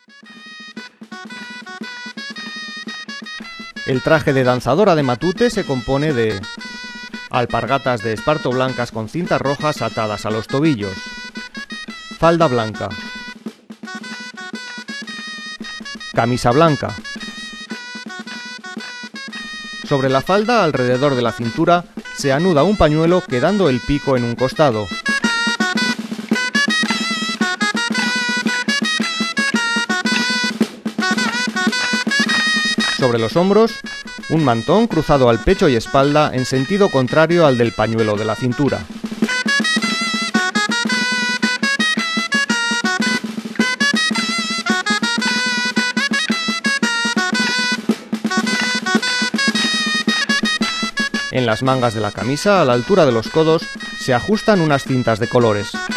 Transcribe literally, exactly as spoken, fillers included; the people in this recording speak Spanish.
El traje de danzadora de Matute se compone de alpargatas de esparto blancas con cintas rojas atadas a los tobillos, falda blanca, camisa blanca. Sobre la falda, alrededor de la cintura, se anuda un pañuelo quedando el pico en un costado. Sobre los hombros, un mantón cruzado al pecho y espalda en sentido contrario al del pañuelo de la cintura. En las mangas de la camisa, a la altura de los codos, se ajustan unas cintas de colores.